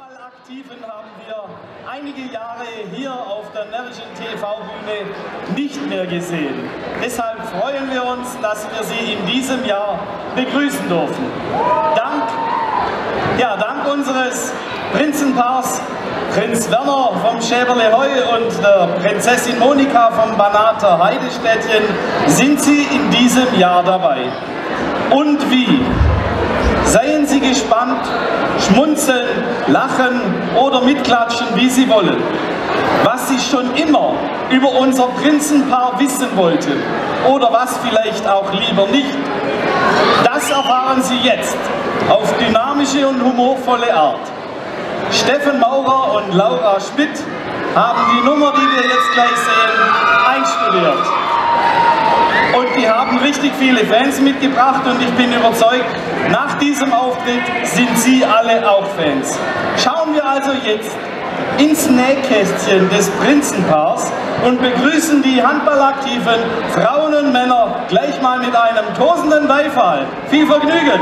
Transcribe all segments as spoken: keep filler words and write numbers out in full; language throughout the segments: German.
Handballaktiven haben wir einige Jahre hier auf der närrischen T V-Bühne nicht mehr gesehen. Deshalb freuen wir uns, dass wir Sie in diesem Jahr begrüßen dürfen. Dank, ja, dank unseres Prinzenpaars Prinz Werner vom Schäberle Heu und der Prinzessin Monika vom Banater Heidestädtchen sind Sie in diesem Jahr dabei. Und wie? Seien Sie gespannt, schmunzeln, lachen oder mitklatschen, wie Sie wollen. Was Sie schon immer über unser Prinzenpaar wissen wollten oder was vielleicht auch lieber nicht, das erfahren Sie jetzt auf dynamische und humorvolle Art. Steffen Maurer und Laura Schmidt haben die Nummer, die wir jetzt gleich sehen, einstudiert. Und die haben richtig viele Fans mitgebracht und ich bin überzeugt, nach diesem Auftritt sind Sie alle auch Fans. Schauen wir also jetzt ins Nähkästchen des Prinzenpaars und begrüßen die handballaktiven Frauen und Männer gleich mal mit einem tosenden Beifall. Viel Vergnügen!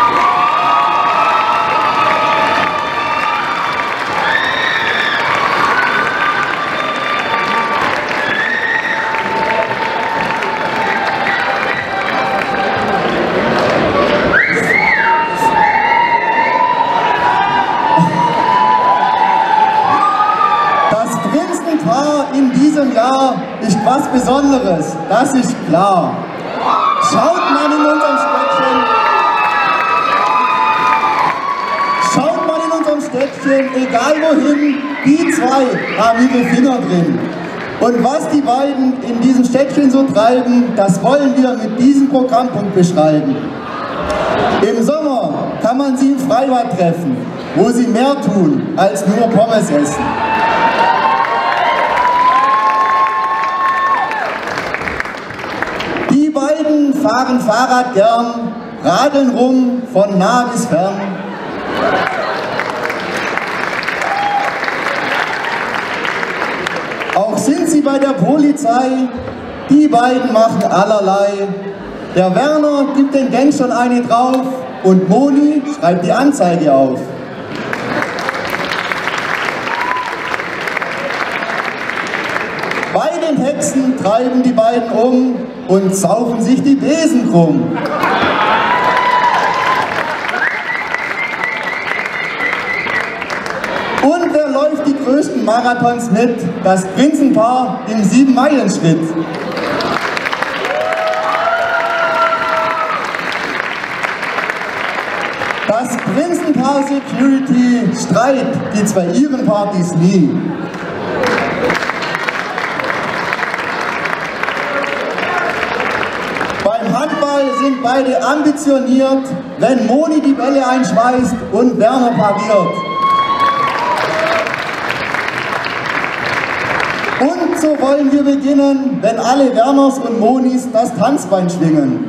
In diesem Jahr ist was Besonderes, das ist klar. Schaut mal in unserem Städtchen, schaut mal in unserem Städtchen, egal wohin, die zwei haben ihre Finger drin. Und was die beiden in diesem Städtchen so treiben, das wollen wir mit diesem Programmpunkt beschreiben. Im Sommer kann man sie im Freibad treffen, wo sie mehr tun als nur Pommes essen. Die beiden fahren Fahrrad gern, radeln rum von nah bis fern. Auch sind sie bei der Polizei, die beiden machen allerlei. Der Werner gibt den Gangstern eine drauf und Moni schreibt die Anzeige auf. Bei den Hexen treiben die beiden um und saufen sich die Besen krumm. Und wer läuft die größten Marathons mit? Das Prinzenpaar im sieben-Meilen-Schritt. Das Prinzenpaar Security Streit gibt's bei ihren Partys nie. Beim Handball sind beide ambitioniert, wenn Moni die Bälle einschmeißt und Werner pariert. Und so wollen wir beginnen, wenn alle Werners und Monis das Tanzbein schwingen.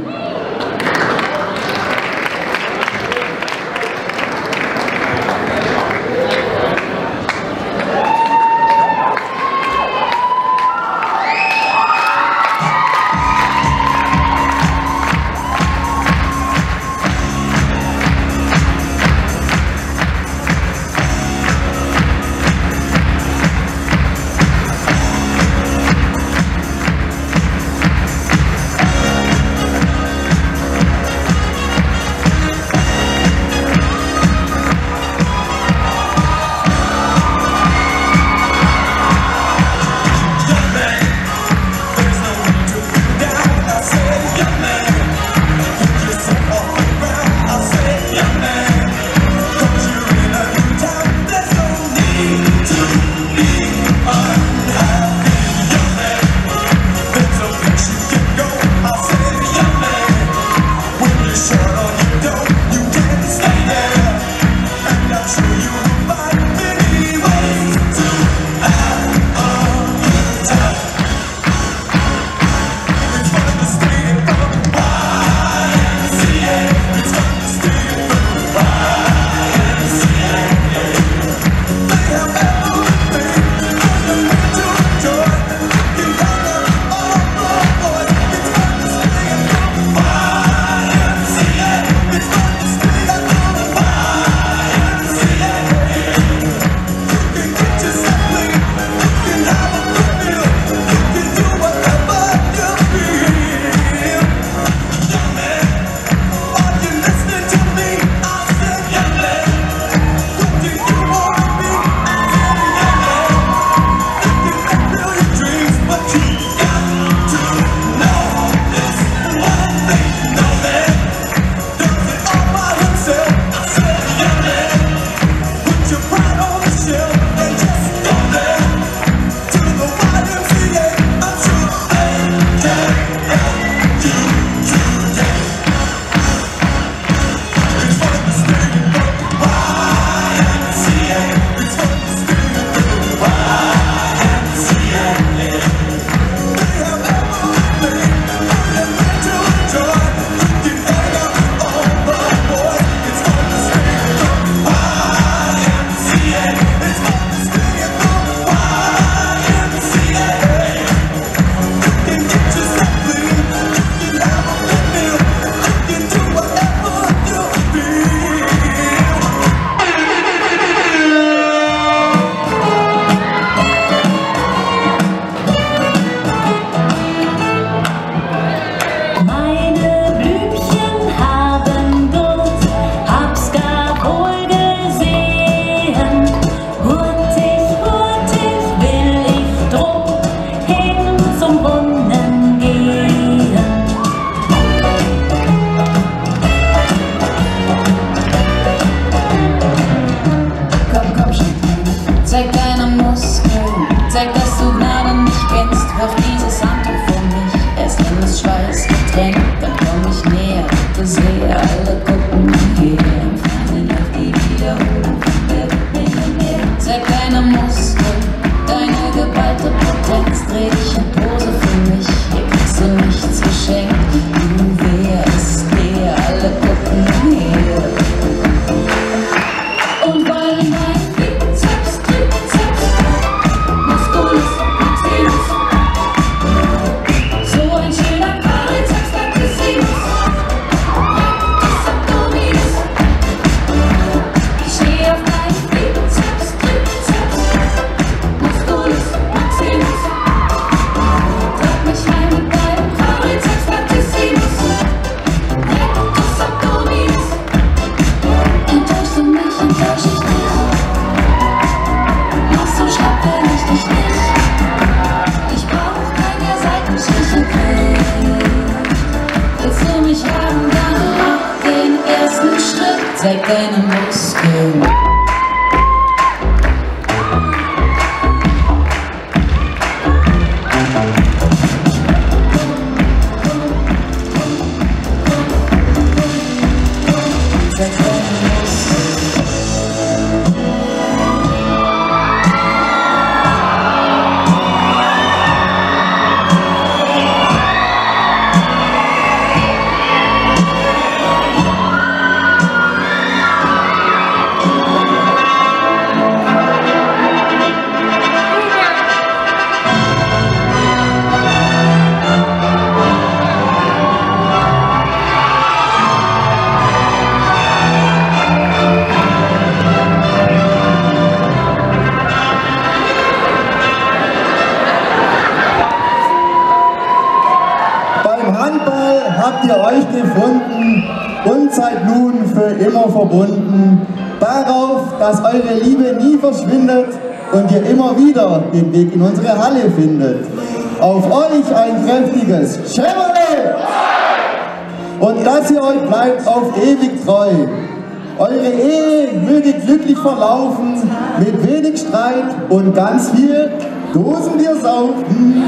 seid nun für immer verbunden. Darauf, dass eure Liebe nie verschwindet und ihr immer wieder den Weg in unsere Halle findet. Auf euch ein kräftiges Chevrolet! Und dass ihr euch bleibt auf ewig treu. Eure Ehe möge glücklich verlaufen, mit wenig Streit und ganz viel Dosenbier saufen.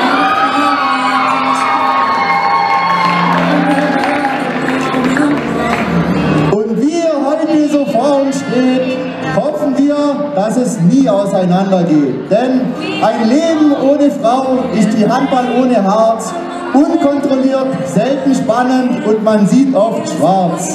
Und wie ihr heute so vor uns steht, hoffen wir, dass es nie auseinandergeht. Denn ein Leben ohne Frau ist wie Handball ohne Herz, unkontrolliert, selten spannend und man sieht oft schwarz.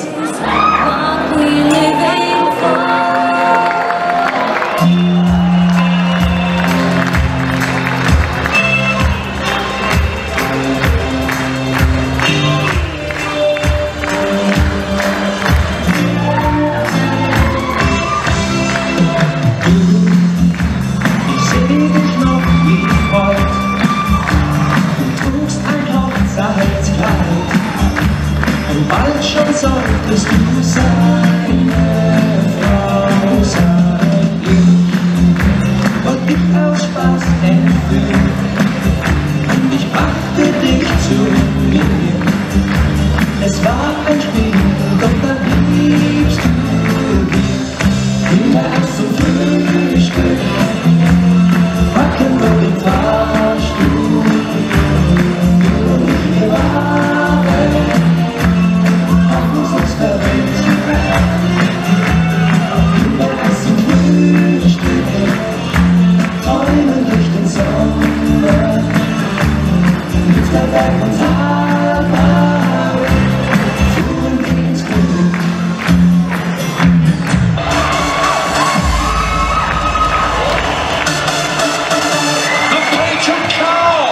Bald schon solltest du seine Frau sein. Und ich aus Spaß entführt und ich brachte dich zu mir. Es war ein Spiel, doch dann liebst du mich. Kinder erst zum Frühstück, packen wir den Fahrstuhl. Wir waren träumen durch den Sommer, mit der Berg und Tal, fuhren wir ins Glück. The Patriot Cow!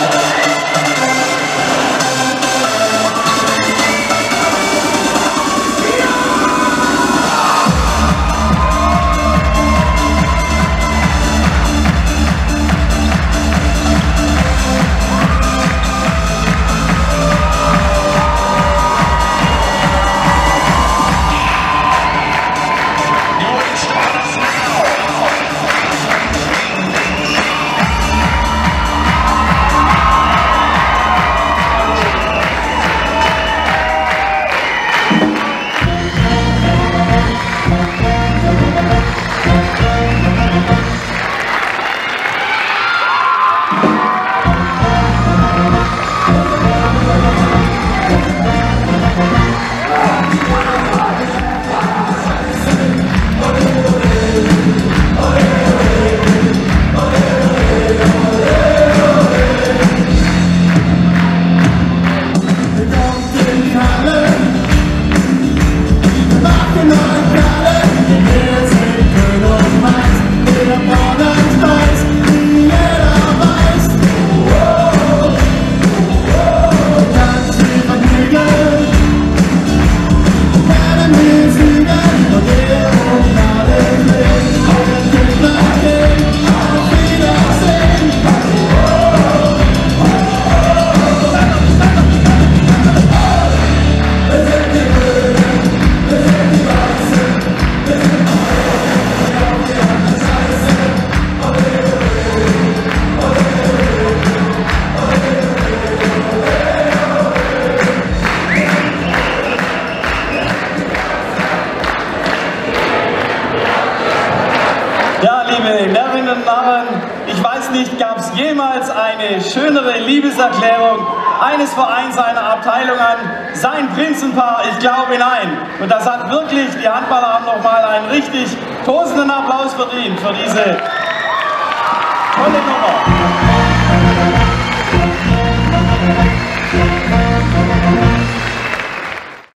Ich weiß nicht, gab es jemals eine schönere Liebeserklärung eines Vereins, einer Abteilung an sein Prinzenpaar? Ich glaube nein. Und das hat wirklich, die Handballer haben nochmal einen richtig tosenden Applaus verdient für diese tolle Nummer.